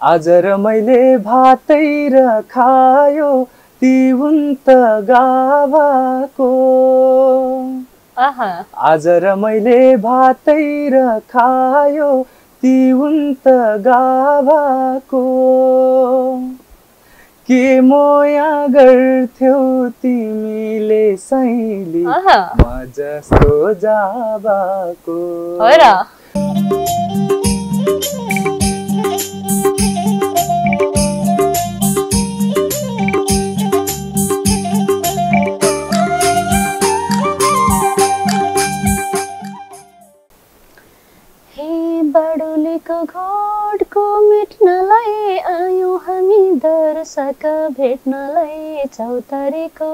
आज रमाइले भातै र खायो ती हुन् त गाभाको आज रमाइले भातै र खायो ती हुन् त गाभाको के मोया गर्थ्यौ तिमीले साइली म जस्तो जाबाको बाडुलीको घोटको मेट्नलाई आयौँ हामी दर्शक भेट्नलाई चौतारीको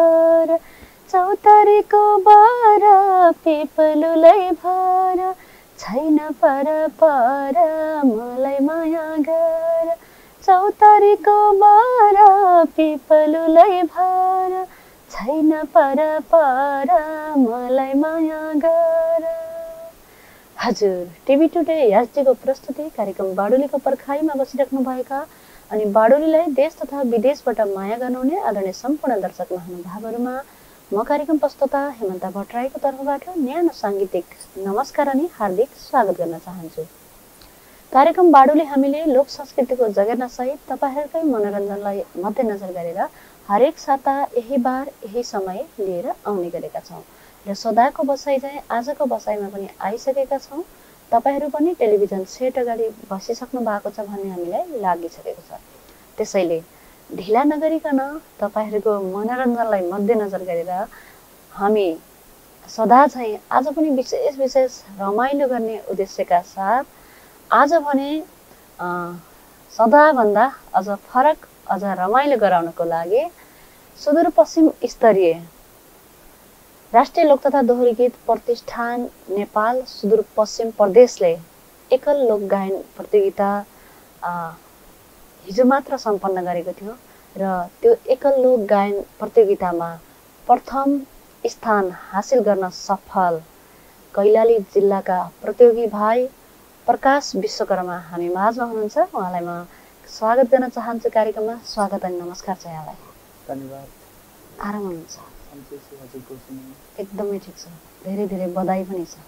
बर पिपलुलाई भर छैन पर मलाई माया गर चौतारीको बर पिपलुलाई भर छैन पर मलाई माया गर। हजुर टिभी टुडे यास्टीको प्रस्तुति कार्यक्रम बाडुलीको पर्खाइमा बसिराख्नु भएका अनि बाडुलीलाई देश तथा विदेशबाट माया गर्नुहुने आदरणीय सम्पूर्ण दर्शक महानुभावहरूमा म कार्यक्रम प्रस्तुता हेमन्ता भट्टराईको तर्फबाट न्यानो साङ्गीतिक नमस्कार अनि हार्दिक स्वागत गर्न चाहन्छु। कार्यक्रम बाडुली हामीले लोक संस्कृतिको जगेर्नासहित तपाईहरुकै मनोरञ्जनलाई मध्यनजर गरेर हरेक साता यही बार यही समय लिएर आउने गरेका छौं र सदाको बसाइ चाहिँ आजको बसाइमा पनि आइसकेका छौं। तपाईहरु पनि टेलिभिजन सेट अगाडि बसिसक्नु भएको छ भन्ने हामीलाई लागिसकेको छ। त्यसैले ढिला नगरिकन तपाईहरुको मनोरञ्जनलाई मध्यनजर गरेर हामी सदा चाहिँ आज पनि विशेष रमाइलो गर्ने उद्देश्यका साथ आज भने सदा भन्दा अझ फरक अझ रमाइलो गराउनको लागि सुदूरपश्चिम स्तरीय राष्ट्रिय लोक तथा दोहोरी गीत प्रतिष्ठान नेपाल सुदूरपश्चिम प्रदेशले एकल लोक गायन प्रतियोगिता हिजो मात्र सम्पन्न गरेको थियो र त्यो एकल लोक गायन प्रतियोगितामा प्रथम स्थान हासिल गर्न सफल कैलाली जिल्लाका प्रतियोगी भाइ प्रकाश विश्वकर्मा हामी माझमा हुनुहुन्छ। उहाँलाई म स्वागत गर्न चाहन्छु कार्यक्रममा। स्वागत अनि नमस्कार छ यहाँलाई। धन्यवाद। आराम हुनुहुन्छ? एकदमै ठिक छ। धेरै बधाई पनि छ।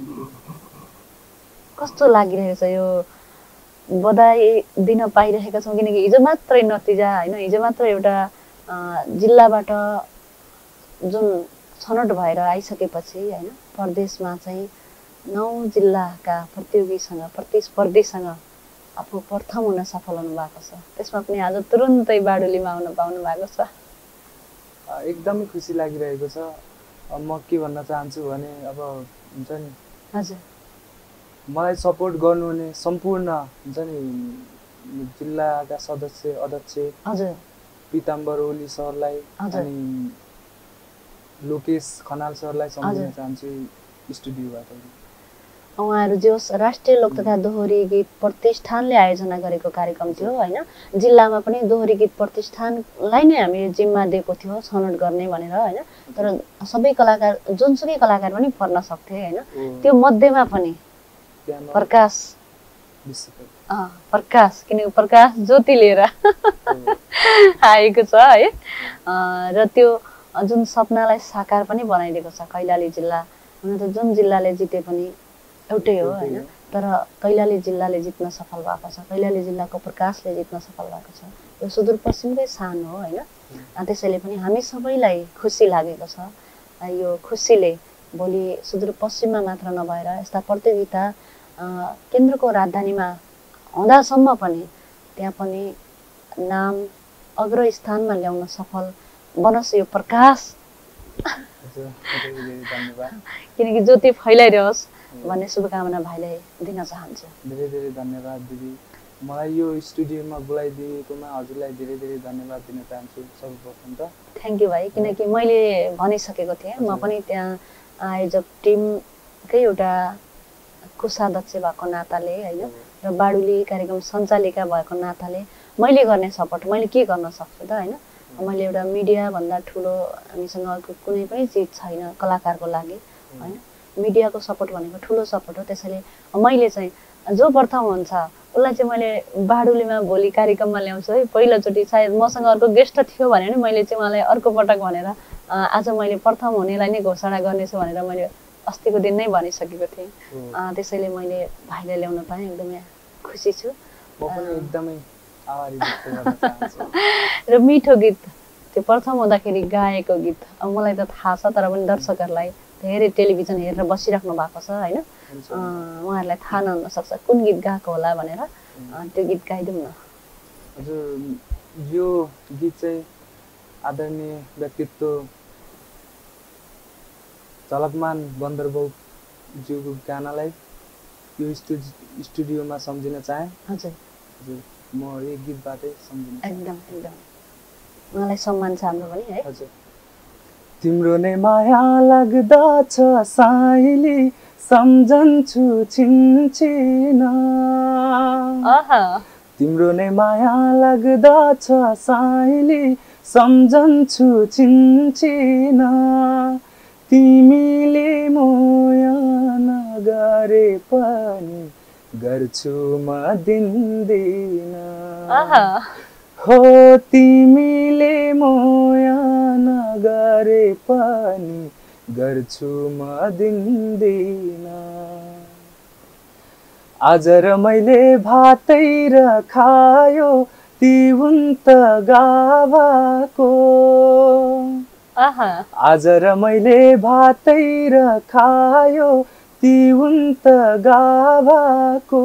कस्तो लागिरहेछ यो बधाई दिन पाइरहेका छौं किनकि हिजो मात्रै नतिजा हैन हिजो मात्र एउटा जिल्लाबाट जुन छनौट भएर आइसकेपछि हैन प्रदेशमा चाहिँ 9 जिल्लाका प्रतिस्पर्धीसँग आफू प्रथम हुन सफल हुनु भएको छ। त्यसमा पनि आज तुरुन्तै बाडुलीमा आउन पाउनु भएको छ। एकदमै खुसी लागिरहेको छ। म के भन्न चाहन्छु भने अब हुन्छ नि हजुर मलाई सपोर्ट गर्नुहुने सम्पूर्ण हुन्छ नि जिल्लाका सदस्य अध्यक्ष हजुर पीताम्बर ओली सरलाई अनि लोकेश खनाल सरलाई सम्झिन चाहन्छु स्टुडियोबाट। उहाँहरु जो राष्ट्रिय लोक तथा दोहोरी गीत प्रतिष्ठानले आयोजना गरेको कार्यक्रम थियो हैन जिल्लामा पनि दोहोरी गीत प्रतिष्ठानलाई नै हामीले जिम्मा दिएको थियो छनौट गर्ने भनेर हैन तर सबै कलाकार जुनसुकै कलाकार पनि पर्न सक्थे हैन त्यो मध्येमा पनि प्रकाश किनकि प्रकाश ज्योति लिएर आएको छ है र त्यो जुन सपनालाई साकार पनि बनाइदिएको छ। कैलाली जिल्ला हुन त जुन जिल्लाले जिते पनि एउटै हो हैन तर कैलाली जिल्लाले जित्न सफल भएको छ। कैलाली जिल्लाको प्रकाशले जित्न सफल भएको छ। यो सुदूरपश्चिमकै शान हो हैन। त्यसैले पनि हामी सबैलाई खुसी लागेको छ। यो खुसीले भोलि सुदूरपश्चिममा मात्र नभएर यस्ता प्रतियोगिता केन्द्रको राजधानीमा हुँदासम्म पनि त्यहाँ पनि नाम अग्र स्थानमा ल्याउन सफल बनोस् यो प्रकाश। किनकि ज्योति फैलाइरहोस् भन्ने शुभकामना भाइलाई दिन चाहन्छु। धेरै धन्यवाद दिदी। मलाई यो स्टुडियोमा बोलाइदिएकोमा हजुरलाई धेरै धन्यवाद दिन चाहन्छु सर्वप्रथम त। थ्यांक यू भाइ। किनकि मैले भनिसकेको थिएँ म पनि त्यहाँ आयोजक टिमकै एउटा कोषाध्यक्ष भएको नाताले हैन र बाडुली कार्यक्रम सञ्चालिका भएको नाताले मैले गर्ने सपोर्ट मैले के गर्न सक्छु त हैन। मैले एउटा मिडिया भन्दा ठुलो हामीसँग कुनै पनि चीज छैन कलाकारको लागि हैन। मिडियाको सपोर्ट भनेको ठुलो सपोर्ट हो। त्यसैले मैले चाहिँ जो प्रथम हुन्छ उसलाई चाहिँ मैले बाडुलीमा भोलि कार्यक्रममा ल्याउँछु है। पहिलोचोटि सायद मसँग अर्को गेस्ट थियो भने नि मैले चाहिँ उहाँलाई अर्को पटक भनेर आज मैले प्रथम हुनेलाई नै घोषणा गर्नेछु भनेर मैले अस्तिको दिन नै भनिसकेको थिएँ। त्यसैले मैले भाइलाई ल्याउन पाएँ, एकदमै खुसी छु। म पनि एकदमै आभारी व्यक्त गर्न चाहन्छु। र मिठो गीत त्यो प्रथम हुँदाखेरि गाएको गीत अब मलाई त थाहा छ, तर पनि दर्शकहरूलाई धेरै टेलिभिजन हेरेर बसिराख्नु भएको छ होइन, उहाँहरूलाई थाहा नहुन सक्छ कुन गीत गाएको होला भनेर। त्यो गीत गाइदिउँ न। हजुर, यो गीत चाहिँ आदरणीय व्यक्तित्व झलकमान बन्दरबाबुज्यूको गानालाई यो स्टुडियोमा सम्झिन चाहे। हजुर हजुर, म यो गीतबाटै सम्झिन एकदम एकदम उहाँलाई सम्मान छ हाम्रो पनि है। हजुर। तिम्रो नै माया लाग्दछ साइली, सम्झन्छु छिनछिन। तिम्रो नै माया लाग्दछ साइली, सम्झन्छु छिनछिन। तिमीले मोया नगरे पनि गर्छु म दिन्दिन। हो तिमीले मोया नगरे पनि गर्छु म दिन्दिन। आज र मैले भातै र खायो तिउन त गाभाको। आज र मैले भातै र खायो तिउन त गाभाको।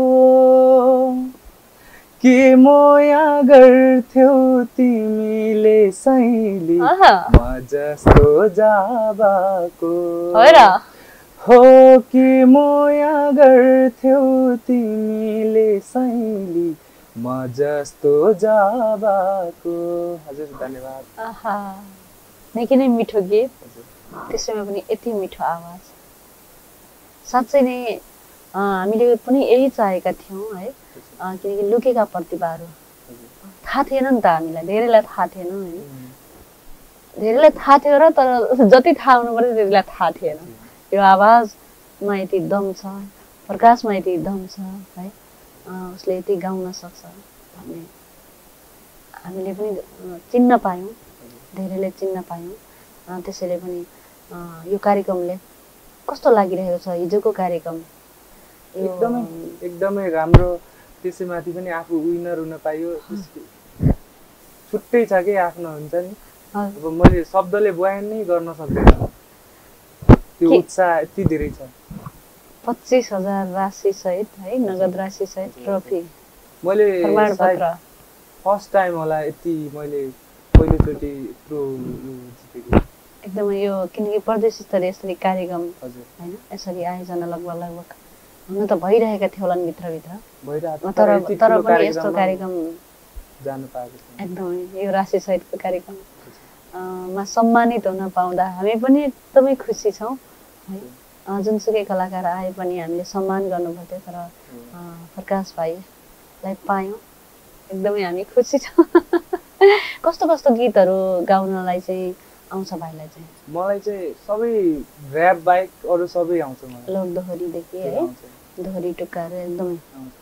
के मोया गर्थ्यौ तिमीले साइली, म जस्तो जाबाको। हो के मोया गर्थ्यौ तिमीले साइली, म जस्तो जाबाको। हजुर धन्यवाद। निकै नै मिठो गीत, त्यसैमा पनि यति मिठो आवाज। साँच्चै नै हामीले पनि यही चाहेका थियौँ है, किनकि लुकेका प्रतिभाहरू थाहा थिएन नि त हामीलाई, धेरैलाई थाहा थिएन होइन। धेरैलाई थाहा थियो र तर जति थाहा हुनु पर्यो त्यतिलाई थाहा थिएन। यो आवाजमा यति दम छ, प्रकाशमा यति दम छ है, उसले यति गाउन सक्छ भन्ने हामीले पनि चिन्न पायौँ, धेरैले चिन्न पायौँ। त्यसैले पनि यो कार्यक्रमले कस्तो लागिरहेको छ हिजोको कार्यक्रम? एकदमै एकदमै राम्रो। त्यसैमाथि पनि आफू विनर हुन पाइयो, छुट्टै छ कि आफ्नो हुन्छ नि। अब मैले शब्दले बयान नै गर्न सक्दैन, त्यो उत्साह यति धेरै छ। 25,000 राशि सहित है, नगद राशि सहित ट्रफी, मैले प्रमाणपत्र फर्स्ट टाइम होला यति मैले पहिलोचोटि यत्रो जितेको। एकदमै यो किनकि प्रदेश स्तरीय यसरी कार्यक्रम होइन, यसरी आयोजना लगभग हुन त भइरहेका थियो होला नि भित्रभित्र, तर पनि यस्तो कार्यक्रम जानु पाएको छैन। एकदमै यो राशि सहितको कार्यक्रममा सम्मानित हुन पाउँदा हामी पनि एकदमै खुसी छौँ है। जुनसुकै कलाकार आए पनि हामीले सम्मान गर्नुपर्थ्यो, तर प्रकाश भाइलाई पायौँ, एकदमै हामी खुसी छौँ। कस्तो कस्तो गीतहरू गाउनलाई चाहिँ आउँछ भाइलाई चाहिँ? मलाई चाहिँ सबै ऱ्याप बाहेक अरू सबै आउँछ मलाई। लोक दोहोरीदेखि है, दोहोरी टुक्काहरू एकदमै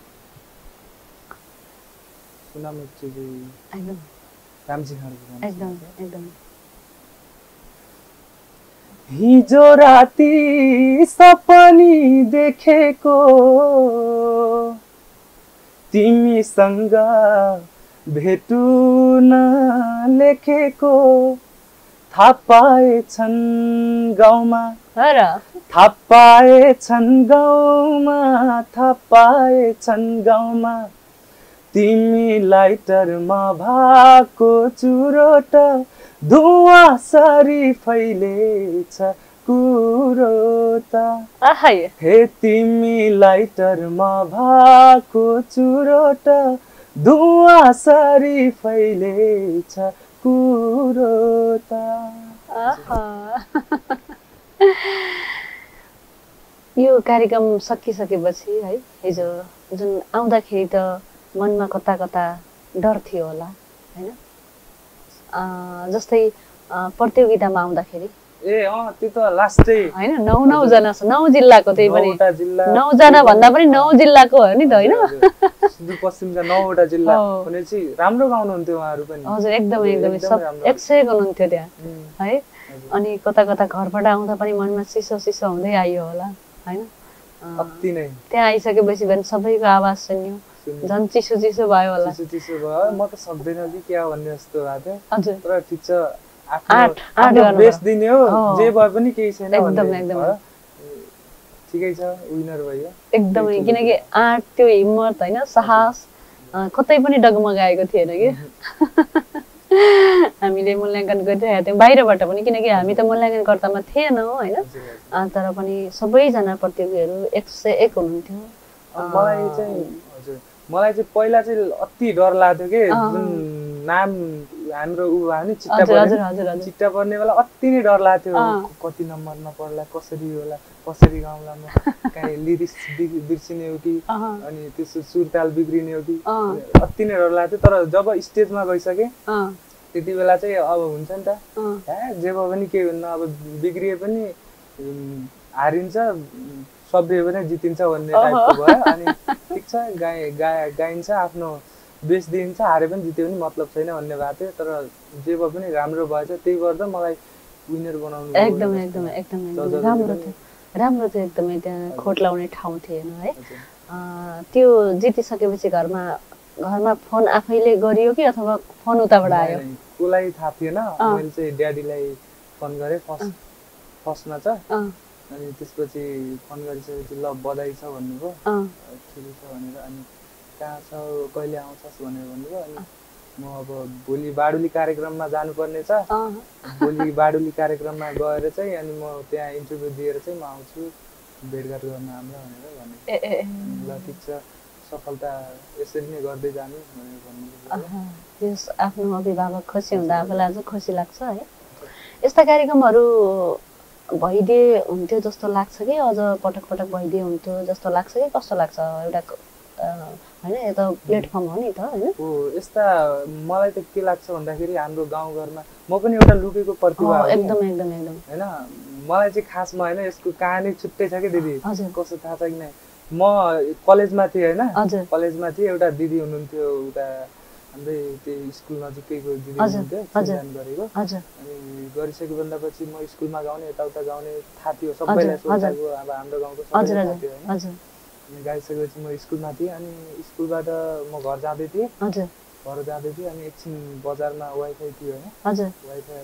एकदम रामजी खड्का एकदम एकदम। हिजो राति सपनी देखेको तिमीसँग भेटुन लेखेको, थाहा पाएछन् गाउँमा, थाहा पाएछन् गाउँमा, थाहा पाएछन् गाउँमा। तिमी लाइटरमा भएको चुरोट धुवा सरी फैलेछ कुरो त। हे तिमी लाइटरमा भएको चुरोट धुवा सरी फैलेछ कुरो त। यो कार्यक्रम सकिसकेपछि है, हिजो जुन आउँदाखेरि त मनमा कता कता डर थियो होला होइन? जस्तै प्रतियोगितामा आउँदाखेरि ए त्यो त लास्टै हैन 9 जना छ 9 जिल्लाको त्यही पनि 9वटा जिल्ला 9 जना भन्दा पनि 9 जिल्लाको हो नि त हैन सुदूरपश्चिमका 9वटा जिल्ला भनेपछि राम्रो गाउनुहुन्थ्यो उहाँहरू पनि हजुर एकदमै एकदमै सब 100 गर्नुहुन्थ्यो त्यहाँ है अनि कता कता घरबाट आउँदा पनि मनमा चिसो चिसो हुँदै आइयो होला हैन अति नै त्यहाँ आइसकेपछि पनि सबैको आवाज सुन्यो झन् चिसो चिसो भयो होला चिसो चिसो भयो म त सक्दैन कि क्या भन्ने जस्तो भएको थियो हजुर तर ठिक छ आफ्नो बेस्ट दिने हो जे भए पनि केही छैन एकदमै एकदमै ठिकै छ विनर भयो एकदमै किनकि आँट त्यो हिम्मत हैन साहस कतै पनि डगमगाएको थिएन कि हामीले मूल्याङ्कन गरिरहेका थियौँ बाहिरबाट पनि किनकि हामी त मूल्याङ्कनकर्तामा थिएनौँ हैन तर पनि सबैजना प्रतियोगीहरू 101 हुनुहुन्थ्यो मलाई चाहिँ पहिला चाहिँ अति डर लाग्थ्यो कि जुन नाम हाम्रो उ भयो नि चिट्टा पर्ने बेला अति नै डर लाग्थ्यो कति नम्बरमा पढ्ला कसरी होला कसरी गाउँला म काहीँ लिरिक्स बिर्सिने हो कि अनि त्यसो सुरताल बिग्रिने हो कि अति नै डर लाग्थ्यो तर जब स्टेजमा गइसके त्यति बेला चाहिँ अब हुन्छ नि त जे भए पनि केही हुन्न अब बिग्रिए पनि हारिन्छ सब्रियो पनि जितिन्छ भन्ने टाइपको भयो अनि ठिक छ गाइन्छ आफ्नो बेस्ट दिन्छ हारे पनि जित्यो पनि मतलब छैन भन्ने भएको थियो तर जे भए पनि राम्रो भएछ त्यही गर्दा मलाई विनर बनाउनु एकदमै एकदमै एकदमै राम्रो थियो एकदमै त्यहाँ खोट लाउने ठाउँ थिएन है त्यो जितिसकेपछि घरमा फोन आफैले गरियो कि अथवा फोन उताबाट आयो कसलाई थाहा थिएन मैले चाहिँ ड्याडीलाई फोन गरेँ फर्स्टमा चाहिँ अनि त्यसपछि फोन गरिसकेपछि ल बधाई छ भन्नुभयो ठिकै छ भनेर अनि कहाँ छ कहिले आउँछस् भनेर भन्नुभयो अनि म अब भोलि बाडुली कार्यक्रममा जानुपर्ने छ भोलि बाडुली कार्यक्रममा गएर चाहिँ अनि म त्यहाँ इन्टरभ्यू दिएर चाहिँ म आउँछु भेटघाट गर्न हाम्रो भनेर भने ल ठिक छ सफलता यसरी नै गर्दै जानु भनेर भन्नुभयो त्यस आफ्नो अभिभावक खुसी हुँदा आफूलाई अझ खुसी लाग्छ है यस्ता कार्यक्रमहरू भइदिए हुन्थ्यो जस्तो लाग्छ कि अझ पटक पटक भइदिए हुन्थ्यो जस्तो लाग्छ कि कस्तो लाग्छ एउटा हैन यो त प्लेटफर्म हो नि त हैन हो यस्ता मलाई त के लाग्छ भन्दाखेरि हाम्रो गाउँघरमा म पनि एउटा लुकेको प्रतिभा हो एकदम एकदम एकदम हैन मलाई चाहिँ खासमा हैन यसको कहानी छुट्टै छ के दिदी कसो थाहा छ कि नै म कलेजमा थिएँ हैन कलेजमा थिएँ एउटा दिदी हुनुहुन्थ्यो उता हाम्रै त्यो स्कुल नजिकैको दिदी हुनुहुन्थ्यो चिन्जान गरेको अनि गरिसके भन्दा पछि म स्कुलमा गाउने यताउता गाउने थाहा थियो सबैलाई सोचेको अब हाम्रो गाउँको सबैलाई थाहा थियो हैन अनि गाइसकेपछि म स्कुलमा थिएँ अनि स्कुलबाट म घर जाँदै थिएँ अनि एकछिन बजारमा वाइफाई थियो हैन वाइफाई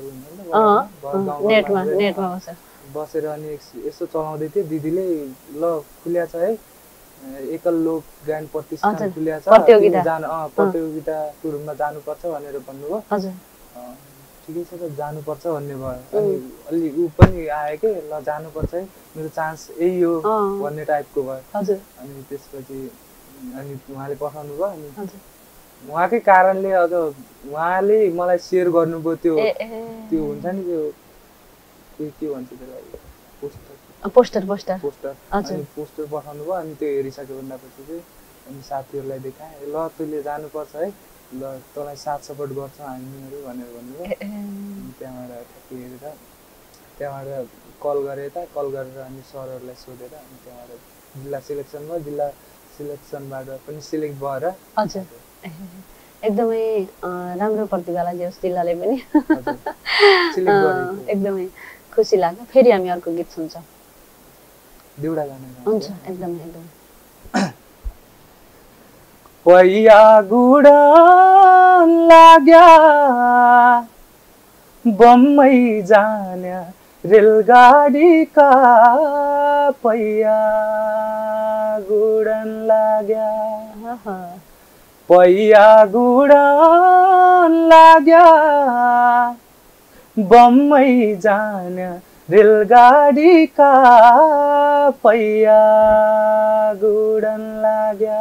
नेटमा बसेर अनि यसो चलाउँदै थिएँ दिदीले ल खुल्या छ है एकल लोक गायन प्रतिष्ठान खुल्या छ प्रतियोगिता सुरुमा जानुपर्छ भनेर भन्नुभयो ठिकै छ त जानुपर्छ भन्ने भयो अनि अलि ऊ पनि आयो के ल जानुपर्छ है मेरो चान्स यही हो भन्ने टाइपको भयो अनि त्यसपछि अनि उहाँले पठाउनु भयो अनि उहाँकै कारणले अझ उहाँले मलाई सेयर गर्नुभयो त्यो हुन्छ नि त्यो के भन्छ त्यसलाई पोस्टर अनि पोस्टर पठाउनु भयो अनि त्यो हेरिसक्यो भन्दा पछि चाहिँ अनि साथीहरूलाई देखाएँ ल तैँले जानुपर्छ है ल तँलाई साथ सपोर्ट गर्छौँ हामीहरू भनेर भन्नुभयो त्यहाँबाट हेरेर त्यहाँबाट कल गरेर अनि सरहरूलाई सोधेर अनि त्यहाँबाट जिल्ला सेलेक्सन भयो जिल्ला सेलेक्सनबाट पनि सिलेक्ट भएर एकदमै राम्रो प्रतिभालाई दियोस् जिल्लाले पनि एकदमै खुसी लाग्यो फेरि हामी अर्को गीत सुन्छौँ देउडा गाना हुन्छ एकदम एकदम पैया गुडा लाग्या बम्बई जाने रेलगाड़ी का पैया गुडन लाग्या पैया गुडन लाग्या बम्बई जाने रेलगाड़ी का पैया गुडन लाग्या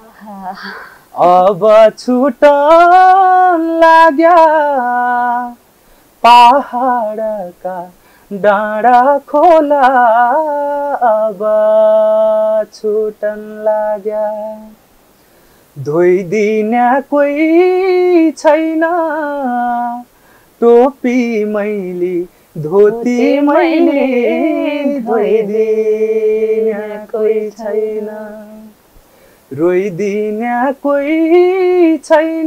अब छुटन लाग्या पहाड़ का डाँडा खोला अब छुटन लाग्या धोइदिने कोही छैन टोपी मैले धोती मैले धोइदिन कोही छैन रोइदिन कोही छैन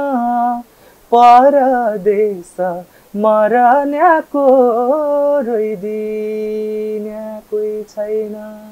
परदेश मरन्याको रोइदिन कोही छैन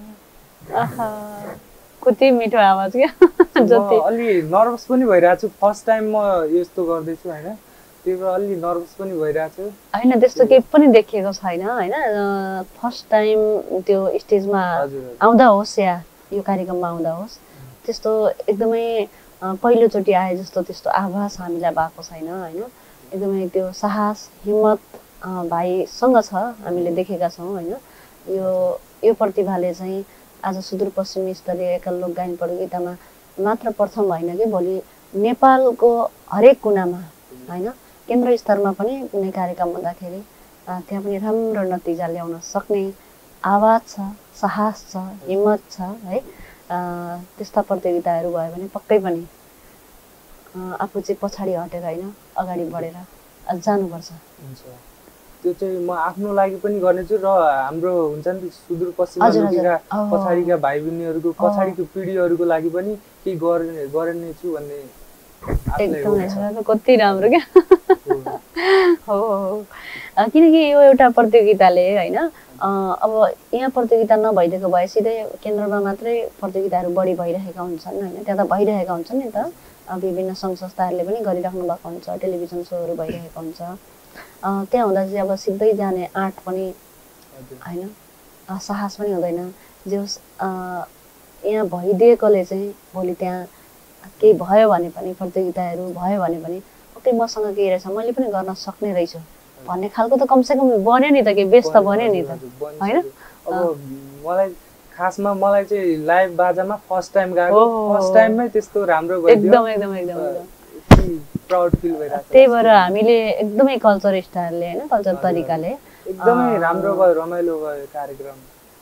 कति मिठो आवाज क्या जति अलि नर्भस पनि भइरहेको छु फर्स्ट टाइम म यस्तो गर्दैछु हैन त्यही भएर अलि नर्भस पनि भइरहेको छु हैन त्यस्तो केही पनि देखिएको छैन हैन फर्स्ट टाइम त्यो स्टेजमा आउँदा होस् या यो कार्यक्रममा आउँदा होस् त्यस्तो एकदमै पहिलोचोटि आए जस्तो त्यस्तो आभास हामीलाई भएको छैन हैन एकदमै त्यो साहस हिम्मत भाइसँग छ हामीले देखेका छौँ हैन यो प्रतिभाले चाहिँ आज सुदूरपश्चिमी स्तरीय एकल लोक गायन प्रतियोगितामा मात्र प्रथम होइन कि भोलि नेपालको हरेक कुनामा हैन केन्द्र स्तरमा पनि कुनै कार्यक्रम हुँदाखेरि त्यहाँ पनि राम्रो नतिजा ल्याउन सक्ने आवाज छ साहस छ हिम्मत छ है त्यस्ता प्रतियोगिताहरू भयो भने पक्कै पनि आफू चाहिँ पछाडि हटेर हैन अगाडि बढेर जानुपर्छ त्यो चाहिँ म आफ्नो लागि पनि गर्नेछु र हाम्रो हुन्छ नि सुदूरपश्चिममा लुकेका पछाडिका भाइ बहिनीहरूको पछाडिको पिढीहरूको लागि पनि केही गर्नेछु भन्ने एकदमै कति राम्रो क्या हो किनकि यो एउटा प्रतियोगिताले हैन अब यहाँ प्रतियोगिता नभइदिएको भए सिधै केन्द्रमा मात्रै प्रतियोगिताहरू बढी भइरहेका हुन्छन् हैन त्यहाँ त भइरहेका हुन्छन् नि त विभिन्न सङ्घ संस्थाहरूले पनि गरिराख्नु भएको हुन्छ टेलिभिजन सोहरू भइरहेको हुन्छ त्यहाँ हुँदा चाहिँ अब सिधै जाने आँट पनि हैन साहस पनि हुँदैन जे होस् यहाँ भइदिएकोले चाहिँ भोलि त्यहाँ केही भयो भने पनि प्रतियोगिताहरू भयो भने पनि ओके मसँग केही रहेछ मैले पनि गर्न सक्ने रहेछु भन्ने खालको त कमसेकम बन्यो नि त के बेस त बन्यो नि त हैन अब मलाई खासमा मलाई चाहिँ लाइभ बाजामा फर्स्ट टाइम गाएको फर्स्ट टाइममै त्यस्तो राम्रो भयो एकदम प्राउड फिल भइरहेको त्यही भएर हामीले एकदमै कल्चर स्टाइलले हैन कल्चर तरिकाले एकदमै राम्रो भयो रमाइलो भयो कार्यक्रम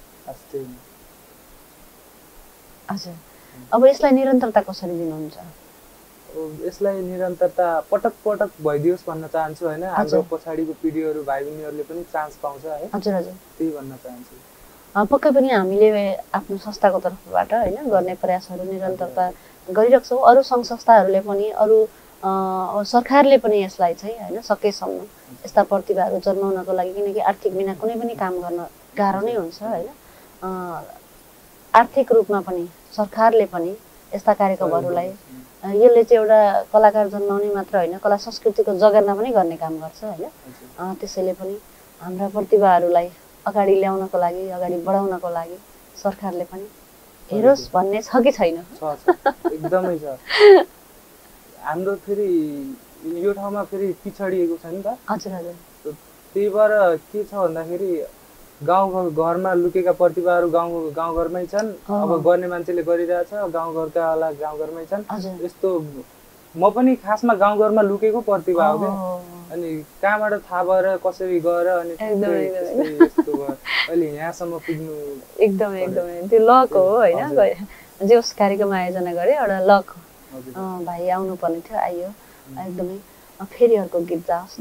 हजुर अब यसलाई निरन्तरता कसरी दिनुहुन्छ यसलाई निरन्तरता पटक पटक भइदियोस् भन्न चाहन्छु हैन हाम्रो पछाडिको पिढीहरू भाइ बहिनीहरूले पनि चान्स पाउँछ है हजुर त्यही भन्न चाहन्छु पक्कै पनि हामीले आफ्नो संस्थाको तर्फबाट हैन गर्ने प्रयासहरू निरन्तरता गरिरहेको छौँ अरू सङ्घ संस्थाहरूले पनि अरू सरकारले पनि यसलाई चाहिँ हैन सकेसम्म यस्ता प्रतिभाहरू जन्माउनको लागि किनकि आर्थिक बिना कुनै पनि काम गर्न गाह्रो नै हुन्छ हैन आर्थिक रूपमा पनि सरकारले पनि यस्ता कार्यक्रमहरूलाई यसले चाहिँ एउटा कलाकार जन्माउने मात्र होइन कला संस्कृतिको जगेर्ना पनि गर्ने काम गर्छ हैन त्यसैले पनि हाम्रा प्रतिभाहरूलाई अगाडि ल्याउनको लागि अगाडि बढाउनको लागि सरकारले पनि हेरोस् भन्ने छ कि छैन एकदमै छ हाम्रो फेरि यो ठाउँमा फेरि पिछडिएको छ नि त हजुर त्यही भएर के छ भन्दाखेरि गाउँ घरमा लुकेका प्रतिभाहरू गाउँघरमै छन् अब गर्ने मान्छेले गरिरहेछ गाउँघरकावाला गाउँघरमै छन् यस्तो म पनि खासमा गाउँघरमा लुकेको प्रतिभा हो क्या अनि कहाँबाट थाहा भएर कसरी गएर अनि यस्तो भयो अहिले यहाँसम्म पुग्नु एकदमै त्यो लक हो होइन जे होस् कार्यक्रम आयोजना गरे एउटा लक भाइ आउनु पर्ने थियो आइयो एकदमै फेरि अर्को गीत जाओस् न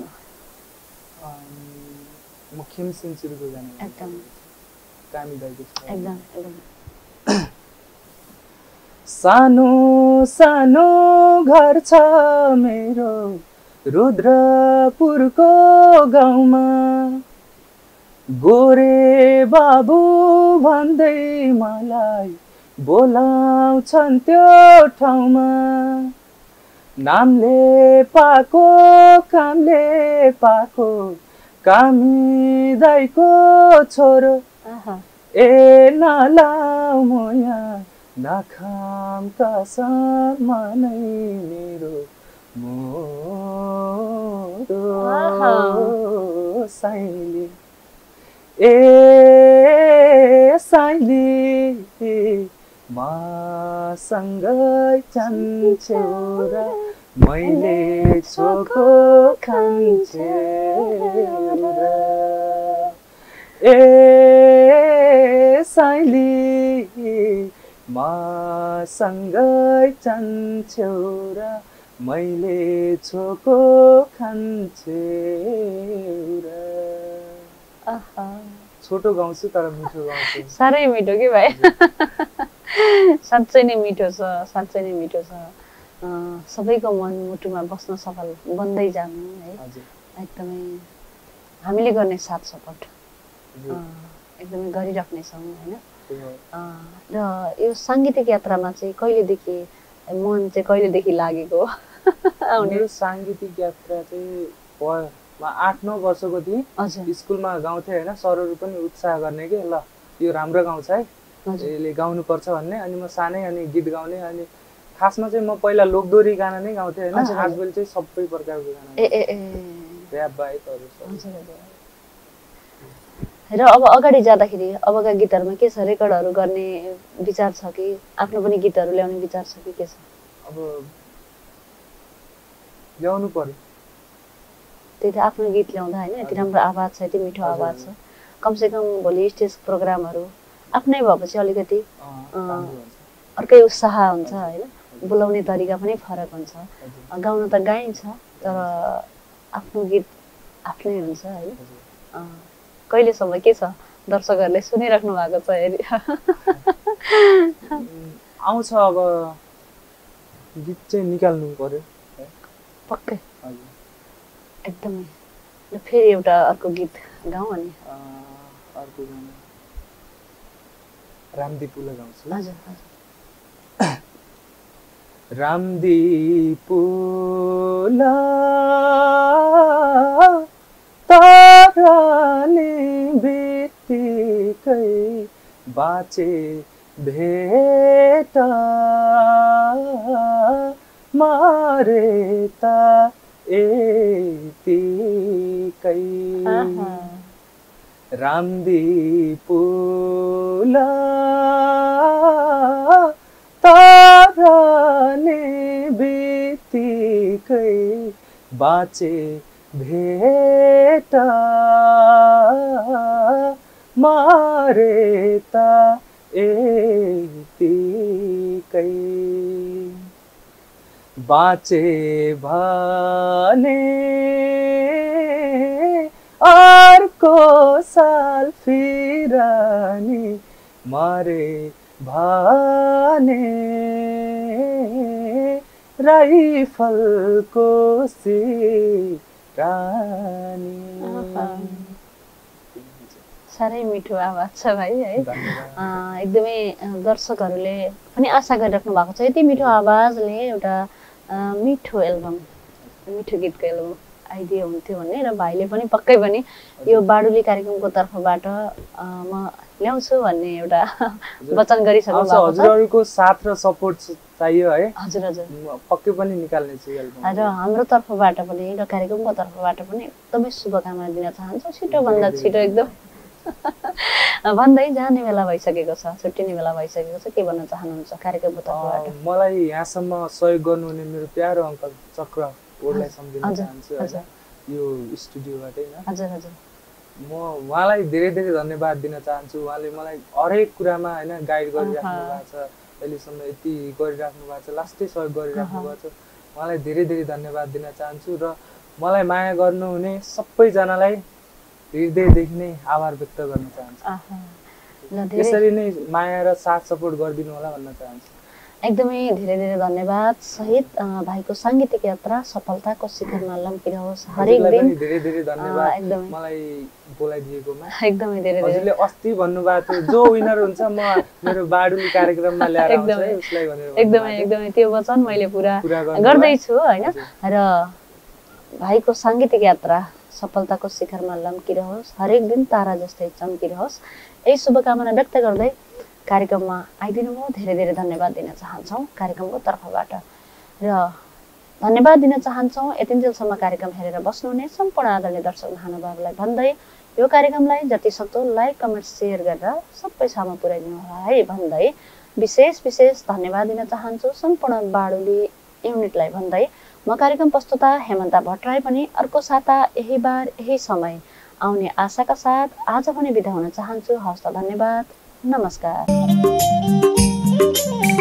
म खिमसिङ चिरुको गाना एकदम कामी दाइको छ एकदम सानो सानो घर छ मेरो रुद्रपुरको गाउँमा गोरे बाबु भन्दै मलाई बोलाउँछन् त्यो ठाउँमा नामले पाको कामले पाको कामी दाइको छोरो ए नलाउ मोया नखाम कसम नै मेरो मोरो साइली ए साइली मसँगै जान्छौ र मैले छोको खान्छौ र ए साइली मसँगै जान्छौ र मैले छोको खान्छौ र छोटो गाउँछु तर मिठो गाउँछु। साह्रै मिठो कि भाइ। साँच्चै नै मिठो छ, साँच्चै नै मिठो छ। सबैको मन मुटुमा बस्न सफल बन्दै जानु है। एकदमै हामीले गर्ने साथ सपोर्ट एकदमै गरिराख्नेछौँ होइन। र यो साङ्गीतिक यात्रामा चाहिँ कहिलेदेखि मन चाहिँ कहिलेदेखि लागेको? मेरो साङ्गीतिक यात्रा चाहिँ 8-9 वर्षको थिएँ। स्कुलमा गाउँथेँ होइन, सरहरू पनि उत्साह गर्ने कि ल यो राम्रो गाउँछ है, यसले गाउनुपर्छ भन्ने। अनि म सानै अनि गीत गाउने। अनि खासमा चाहिँ म पहिला लोकदोरी गाना नै गाउँथेँ होइन। आजभोलि चाहिँ सबै प्रकारको गाना ऱ्याप बाहेकहरू सब। र अब अगाडि जाँदाखेरि अबका गीतहरूमा के छ? रेकर्डहरू गर्ने विचार छ कि आफ्नो पनि गीतहरू ल्याउने विचार छ कि के छ? अब ल्याउनु पर्यो। त्यही त आफ्नो गीत ल्याउँदा होइन, यति राम्रो आवाज छ, यति मिठो आवाज छ। कमसेकम भोलि स्टेज प्रोग्रामहरू आफ्नै भएपछि अलिकति अर्कै उत्साह हुन्छ होइन। बोलाउने तरिका पनि फरक हुन्छ। गाउन त गाइन्छ तर आफ्नो गीत आफ्नै हुन्छ होइन। कहिलेसम्म के छ दर्शकहरूले सुनिराख्नु भएको छ हेरी? आउँछ अब गीत चाहिँ निकाल्नु पर्यो पक्कै एकदमै। ल फेरि एउटा अर्को गीत गाउँ अनि अर्को गाना रामदीपुला गाउँछु। हजुर रामदीपुला ताराले बित्तिकै बाँचे भेट मारे त यतिकै रामदीपुला ताराले बित्तिकै बाँचे भेट मारे त यतिकै बाँचे भने अर्को साल फिरानी मरे भने राइफलको सिरानी। साह्रै मिठो आवाज छ भाइ है। एकदमै दर्शकहरूले पनि आशा गरिराख्नु भएको छ यति मिठो आवाजले एउटा मिठो एल्बम, मिठो गीतको एल्बम आइदियो हुन्थ्यो भन्ने। र भाइले पनि पक्कै पनि यो बाडुली कार्यक्रमको तर्फबाट म ल्याउँछु भन्ने एउटा वचन गरिसक्नु भएको छ। हजुरहरूको साथ र सपोर्ट चाहियो है। हजुर हजुर पक्कै पनि निकाल्ने छु एल्बम। र हाम्रो तर्फबाट पनि र कार्यक्रमको तर्फबाट पनि एकदमै शुभकामना दिन चाहन्छु। छिटोभन्दा छिटो एकदम भन्दै जाने बेला भइसकेको छ, छुट्टिने बेला भइसकेको छ। के भन्न चाहनुहुन्छ कार्यक्रमको तर्फबाट? मलाई यहाँसम्म सहयोग गर्नुहुने मेरो प्यारो अङ्कल चक्र ओडलाई सम्झिन चाहन्छु होइन, यो स्टुडियोबाट होइन। हजुर हजुर म उहाँलाई धेरै धेरै धन्यवाद दिन चाहन्छु। उहाँले मलाई हरेक कुरामा होइन गाइड गरिराख्नु भएको छ, अहिलेसम्म यति गरिराख्नु भएको छ, लास्टै सहयोग गरिराख्नु भएको छ। उहाँलाई धेरै धेरै धन्यवाद दिन चाहन्छु। र मलाई माया गर्नुहुने सबैजनालाई हृदयदेखि नै आभार व्यक्त गर्न चाहन्छु। यसरी नै माया र साथ सपोर्ट गरिदिनु होला भन्न चाहन्छु। एकदमै धेरै धेरै धन्यवाद सहित भाइको साङ्गीतिक यात्रा सफलताको शिखरमा लम्किरहोस्। हरेक दिन धेरै धेरै धन्यवाद मलाई बोलाइदिएकोमा। एकदमै धेरै धेरै। हजुरले अस्ति भन्नुभएको थियो जो विनर हुन्छ म मेरो बाडुली कार्यक्रममा ल्याएर आउँछु है उसलाई भनेर। एकदमै एकदमै त्यो वचन मैले पुरा गर्दैछु होइन। र भाइको साङ्गीतिक यात्रा सफलताको शिखरमा लम्किरहोस्, हरेक दिन तारा जस्तै चम्किरहोस्, यही शुभकामना व्यक्त गर्दै कार्यक्रममा आइदिनु भयो। धेरै धेरै धन्यवाद दिन चाहन्छौँ कार्यक्रमको तर्फबाट। र धन्यवाद दिन चाहन्छौँ यतिन्जेलसम्म कार्यक्रम हेरेर बस्नुहुने सम्पूर्ण आदरणीय दर्शक महानुभावलाई भन्दै यो कार्यक्रमलाई जतिसक्दो लाइक कमेन्ट सेयर गरेर सबैसम्म पुर्याइदिनु होला है भन्दै विशेष धन्यवाद दिन चाहन्छु सम्पूर्ण बाडुली युनिटलाई भन्दै म कार्यक्रम प्रस्तुता हेमन्ता भट्टराई पनि अर्को साता यही बार यही समय आउने आशाका साथ आज पनि बिदा हुन चाहन्छु। हवस् त, धन्यवाद, नमस्कार।